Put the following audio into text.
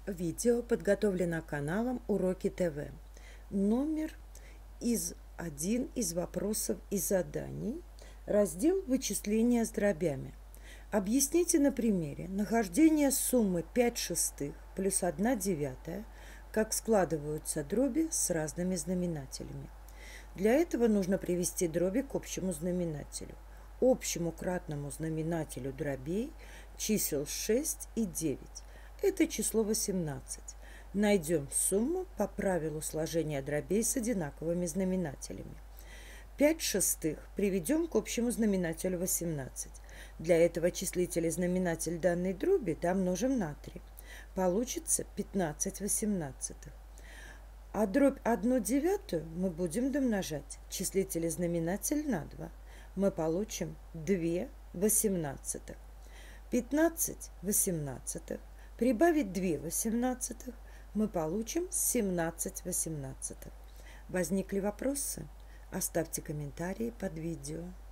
Видео подготовлено каналом Уроки ТВ. Номер один из вопросов и заданий. Раздел «Вычисления с дробями». Объясните на примере нахождение суммы 5 шестых плюс 1 девятая, как складываются дроби с разными знаменателями. Для этого нужно привести дроби к общему знаменателю. Общему кратному знаменателю дробей чисел 6 и 9. Это число 18. Найдем сумму по правилу сложения дробей с одинаковыми знаменателями. 5 шестых приведем к общему знаменателю 18. Для этого числитель и знаменатель данной дроби домножим на 3. Получится 15 восемнадцатых. А дробь 1 девятую мы будем домножать числитель и знаменатель на 2. Мы получим 2 восемнадцатых. 15 восемнадцатых. Прибавить 2 восемнадцатых мы получим 17 восемнадцатых. Возникли вопросы? Оставьте комментарии под видео.